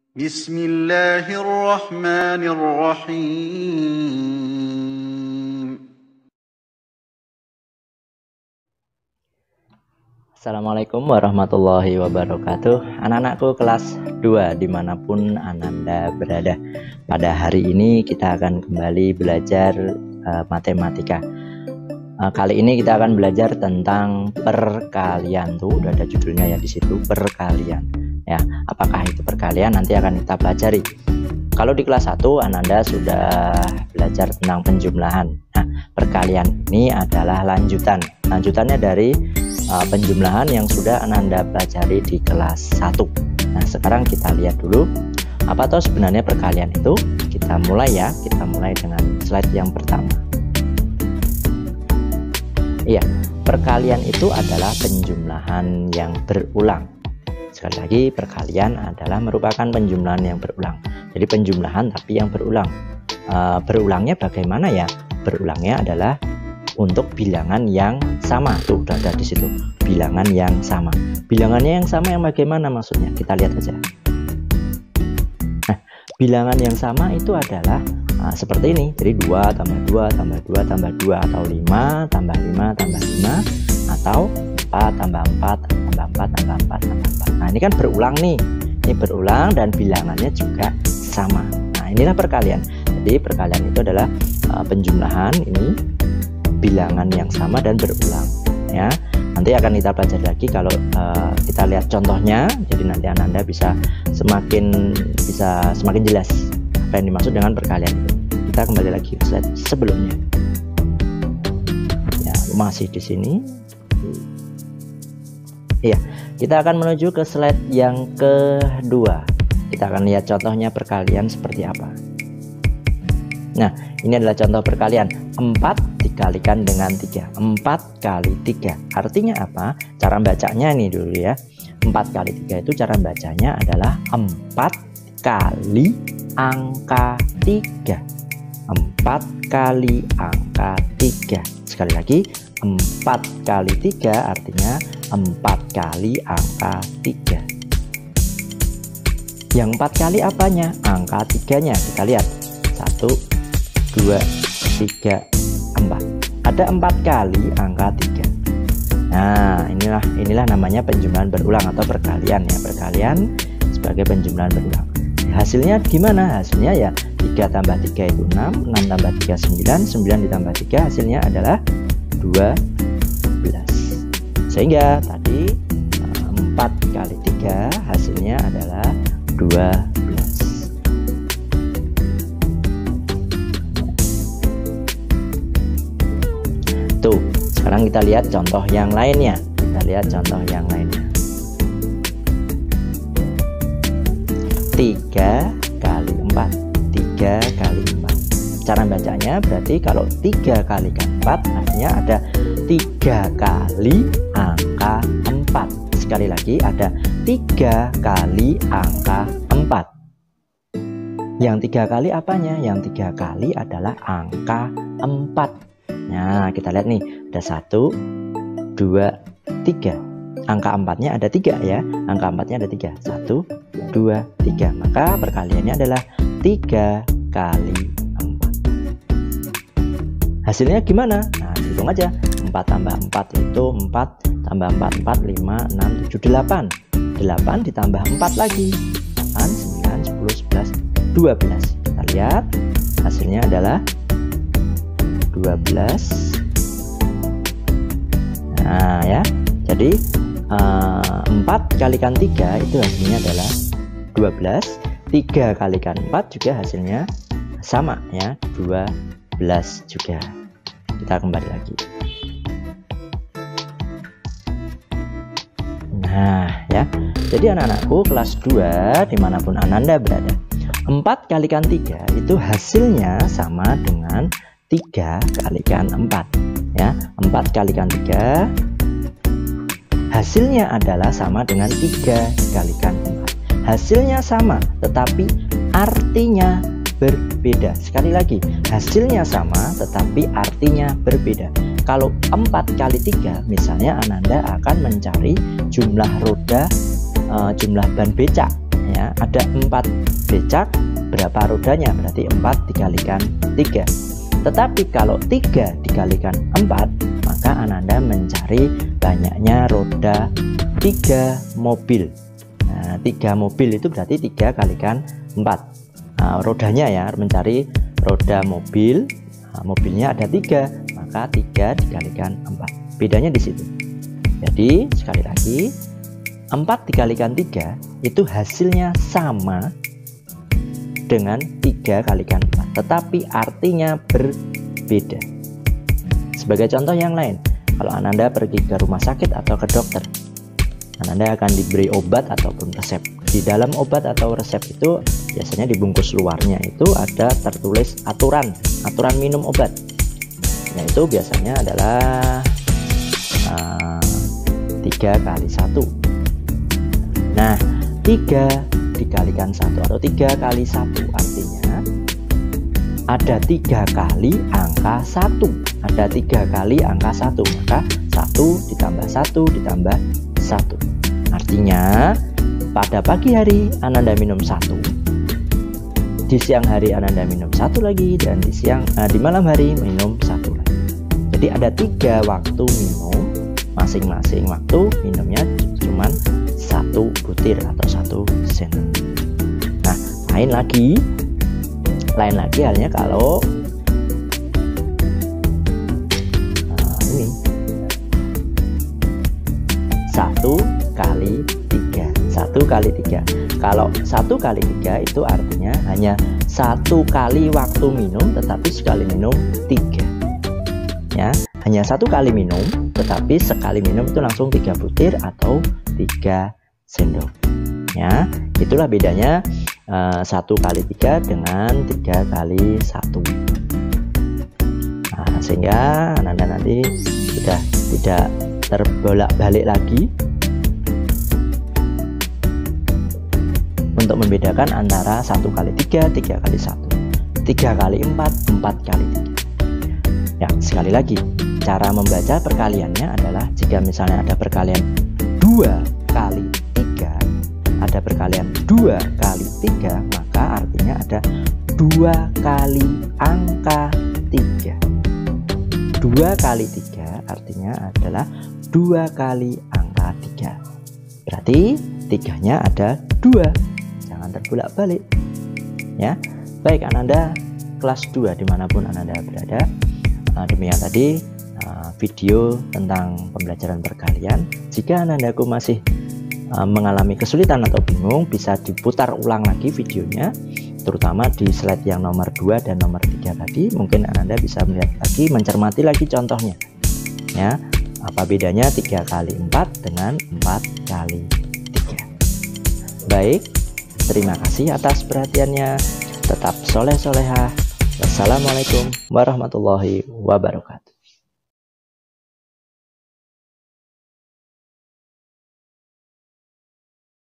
Bismillahirrahmanirrahim. Assalamualaikum warahmatullahi wabarakatuh. Anak-anakku kelas 2 dimanapun Ananda berada. Pada hari ini kita akan kembali belajar matematika. Kali ini kita akan belajar tentang perkalian. Tuh udah ada judulnya ya di situ, perkalian. Ya, apakah itu perkalian nanti akan kita pelajari. Kalau di kelas 1 Ananda sudah belajar tentang penjumlahan. Nah, perkalian ini adalah lanjutannya dari penjumlahan yang sudah Ananda pelajari di kelas 1. Nah, sekarang kita lihat dulu apa toh sebenarnya perkalian itu. Kita mulai ya, kita mulai dengan slide yang pertama. Iya, perkalian itu adalah penjumlahan yang berulang. Sekali lagi, perkalian adalah merupakan penjumlahan yang berulang. Jadi penjumlahan tapi yang berulang. Berulangnya bagaimana ya? Berulangnya adalah untuk bilangan yang sama. Tuh udah ada di situ, bilangan yang sama. Bilangannya yang sama yang bagaimana maksudnya? Kita lihat aja. Nah, bilangan yang sama itu adalah seperti ini. Jadi 2 tambah 2 tambah 2 tambah 2, atau 5 tambah 5 tambah 5, atau 4 tambah 4 tambah 4 tambah 4 tambah 4. Nah, ini kan berulang nih. Ini berulang dan bilangannya juga sama. Nah, inilah perkalian. Jadi perkalian itu adalah penjumlahan ini bilangan yang sama dan berulang ya. Nanti akan kita pelajari lagi kalau kita lihat contohnya. Jadi nanti Ananda bisa semakin jelas apa yang dimaksud dengan perkalian itu. Kita kembali lagi ke slide sebelumnya. Ya, masih di sini. Iya, kita akan menuju ke slide yang kedua. Kita akan lihat contohnya perkalian seperti apa. Nah, ini adalah contoh perkalian. 4 dikalikan dengan 3. 4 kali 3. Artinya apa? Cara bacanya ini dulu ya. 4 kali 3 itu cara bacanya adalah 4 kali angka 3. 4 kali angka 3. Sekali lagi, 4 kali 3 artinya 4 kali angka 3. Yang 4 kali apanya? Angka 3-nya. Kita lihat. 1, 2, 3, 4. Ada 4 kali angka 3. Nah, inilah namanya penjumlahan berulang atau perkalian ya. Perkalian sebagai penjumlahan berulang. Hasilnya gimana? Hasilnya ya 3 tambah 3 itu 6, 6 tambah 3 9, 9 ditambah 3 hasilnya adalah 12. Sehingga tadi 4 kali 3 hasilnya adalah 12. Tuh, sekarang kita lihat contoh yang lainnya. Kita lihat contoh yang lainnya. 3 kali 4. 3 kali 4. Cara bacanya berarti kalau 3 kali 4 artinya ada 3 kali angka 4. Sekali lagi ada 3 kali angka 4. Yang 3 kali apanya? Yang 3 kali adalah angka 4. Nah, kita lihat nih, ada 1, 2, 3. Angka 4-nya ada 3 ya. Angka 4-nya ada 3. 1, 2, 3. Maka perkaliannya adalah 3 kali 4. Hasilnya gimana? Nah, hitung aja. 4 tambah 4 itu 4 tambah 4, 4, 5, 6, 7, 8. 8 ditambah 4 lagi. 8, 9, 10, 11, 12. Kita lihat. Hasilnya adalah 12. Nah ya, jadi 4 kalikan 3 itu hasilnya adalah 12. 3 kalikan 4 juga hasilnya sama ya, 12 juga. Kita kembali lagi. Nah ya, jadi anak-anakku kelas 2 dimanapun Ananda berada, 4 kalikan 3 itu hasilnya sama dengan 3 kalikan 4 ya. 4 kalikan 3 hasilnya adalah sama dengan 3 kalikan 4. Hasilnya sama tetapi artinya berbeda. Sekali lagi, hasilnya sama tetapi artinya berbeda. Kalau 4 kali 3 misalnya Ananda akan mencari jumlah roda, jumlah ban becak ya, ada 4 becak, berapa rodanya? Berarti 4 dikalikan 3. Tetapi kalau 3 dikalikan 4, maka Ananda mencari banyaknya roda 3 mobil. Nah, 3 mobil itu berarti 3 kalikan 4. Nah, rodanya ya, mencari roda mobil. Nah, mobilnya ada 3, maka 3 dikalikan 4. Bedanya di situ. Jadi sekali lagi, 4 dikalikan 3 itu hasilnya sama dengan 3 kalikan 4, tetapi artinya berbeda. Sebagai contoh yang lain, kalau Ananda pergi ke rumah sakit atau ke dokter, Ananda akan diberi obat ataupun resep. Di dalam obat atau resep itu biasanya dibungkus luarnya itu ada tertulis aturan minum obat. Nah, itu biasanya adalah 3 kali 1. Nah, 3 dikalikan 1 atau 3 kali 1 artinya ada 3 kali angka 1. Ada 3 kali angka 1, maka 1 ditambah 1 ditambah 1. Artinya pada pagi hari Ananda minum 1, di siang hari Ananda minum 1 lagi, dan di malam hari minum 1 lagi. Jadi ada 3 waktu minum, masing-masing waktu minumnya cuman 1 butir atau 1 sendok. Nah, lain lagi halnya kalau ini 1 kali 3. 1 kali 3. Kalau 1 kali 3 itu artinya hanya 1 kali waktu minum, tetapi sekali minum 3. Ya, hanya 1 kali minum, tetapi sekali minum itu langsung 3 butir atau 3 sendok. Ya, itulah bedanya 1 kali 3 dengan 3 kali 1. Nah, sehingga Ananda nanti sudah tidak terbolak-balik lagi untuk membedakan antara 1 kali 3, 3 kali 1, 3 kali 4, 4 kali 3. Ya, sekali lagi, cara membaca perkaliannya adalah jika misalnya ada perkalian 2 kali 3, ada perkalian 2 kali 3, maka artinya ada 2 kali angka 3. 2 kali 3 artinya adalah 2 kali angka 3. Berarti 3-nya ada 2. Jangan terbolak-balik. Ya, baik Ananda kelas 2 dimanapun Ananda berada. Demikian tadi video tentang pembelajaran perkalian. Jika Anandaku masih mengalami kesulitan atau bingung, bisa diputar ulang lagi videonya, terutama di slide yang nomor 2 dan nomor 3 tadi. Mungkin Ananda bisa melihat lagi, mencermati lagi contohnya ya, apa bedanya 3 kali 4 dengan 4 kali 3. Baik, terima kasih atas perhatiannya. Tetap soleh-solehah. Wassalamualaikum warahmatullahi wabarakatuh.